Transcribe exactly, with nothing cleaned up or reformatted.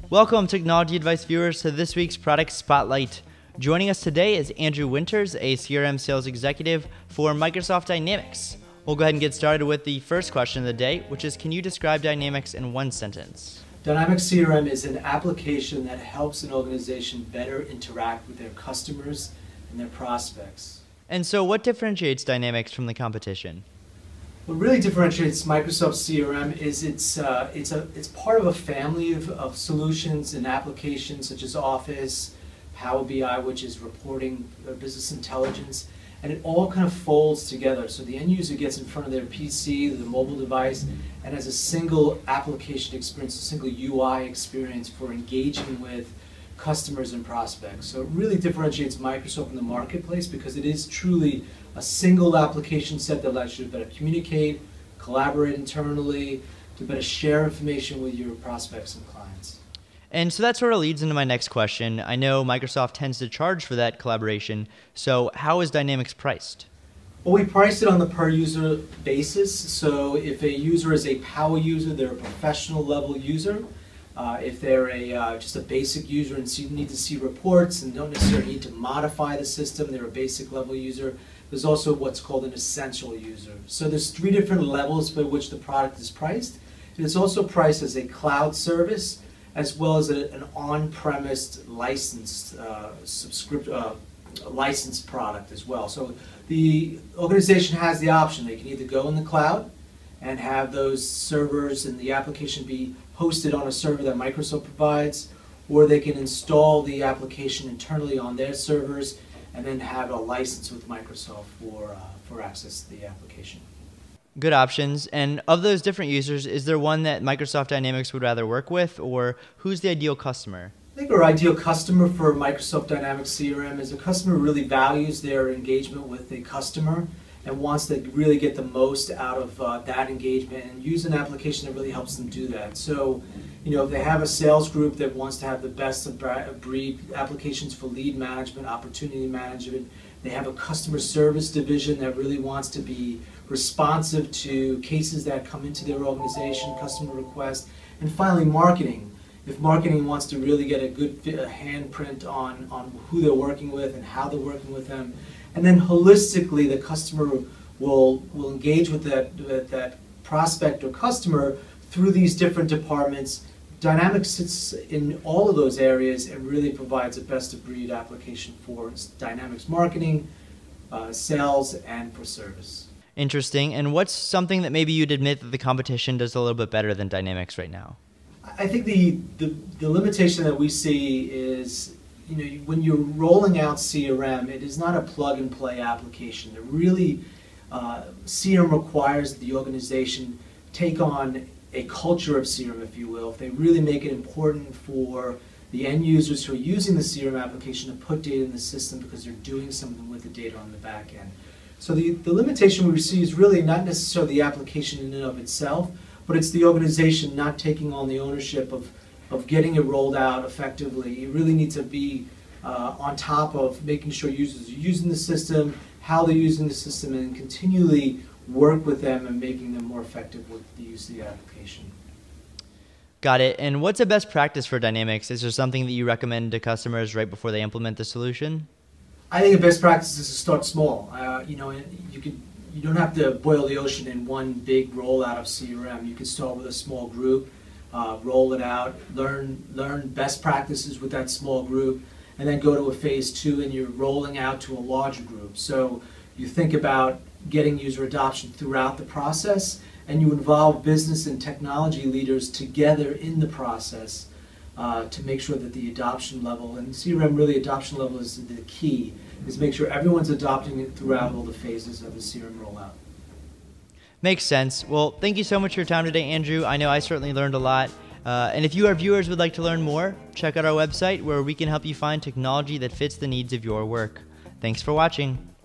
Welcome, Technology Advice viewers, to this week's Product Spotlight. Joining us today is Andrew Winters, a C R M sales executive for Microsoft Dynamics. We'll go ahead and get started with the first question of the day, which is, can you describe Dynamics in one sentence? Dynamics C R M is an application that helps an organization better interact with their customers and their prospects. And so what differentiates Dynamics from the competition? What really differentiates Microsoft C R M is it's, uh, it's, a, it's part of a family of, of solutions and applications such as Office, Power B I, which is reporting, uh, business intelligence, and it all kind of folds together. So the end user gets in front of their P C, the mobile device, and has a single application experience, a single U I experience for engaging with customers and prospects. So it really differentiates Microsoft in the marketplace because it is truly a single application set that allows you to better communicate, collaborate internally, to better share information with your prospects and clients. And so that sort of leads into my next question. I know Microsoft tends to charge for that collaboration, so how is Dynamics priced? Well, we price it on the per user basis. So if a user is a power user, they're a professional level user. Uh, if they're a, uh, just a basic user and see, need to see reports and don't necessarily need to modify the system, they're a basic level user. There's also what's called an essential user. So there's three different levels by which the product is priced. And it's also priced as a cloud service as well as a, an on-premise licensed uh, subscript, uh, licensed product as well. So the organization has the option. They can either go in the cloud and have those servers and the application be hosted on a server that Microsoft provides, or they can install the application internally on their servers and then have a license with Microsoft for, uh, for access to the application. Good options. And of those different users, is there one that Microsoft Dynamics would rather work with, or who's the ideal customer? I think our ideal customer for Microsoft Dynamics C R M is a customer who really values their engagement with the customer and wants to really get the most out of uh, that engagement and use an application that really helps them do that. So, you know, if they have a sales group that wants to have the best of breed applications for lead management, opportunity management, they have a customer service division that really wants to be responsive to cases that come into their organization, customer requests, and finally marketing. If marketing wants to really get a good handprint on, on who they're working with and how they're working with them, and then holistically the customer will, will engage with that, with that prospect or customer through these different departments. Dynamics sits in all of those areas and really provides a best-of-breed application for Dynamics marketing, uh, sales, and for service. Interesting. And what's something that maybe you'd admit that the competition does a little bit better than Dynamics right now? I think the, the, the limitation that we see is, you know, when you're rolling out C R M, it is not a plug-and-play application. It really, uh, C R M requires that the organization take on a culture of C R M, if you will. If they really make it important for the end users who are using the C R M application to put data in the system because they're doing something with the data on the back end. So the, the limitation we see is really not necessarily the application in and of itself, but it's the organization not taking on the ownership of, of getting it rolled out effectively. You really need to be uh, on top of making sure users are using the system, how they're using the system, and continually work with them and making them more effective with the use of the application. Got it. And what's a best practice for Dynamics? Is there something that you recommend to customers right before they implement the solution? I think the best practice is to start small. Uh, you know, you can you don't have to boil the ocean in one big rollout of C R M. You can start with a small group, uh, roll it out, learn learn best practices with that small group, and then go to a phase two, and you're rolling out to a larger group. So you think about getting user adoption throughout the process, and you involve business and technology leaders together in the process uh, to make sure that the adoption level, and C R M really adoption level is the key, is make sure everyone's adopting it throughout all the phases of the C R M rollout. Makes sense. Well, thank you so much for your time today, Andrew. I know I certainly learned a lot. Uh, and if you, our viewers, would like to learn more, check out our website where we can help you find technology that fits the needs of your work. Thanks for watching.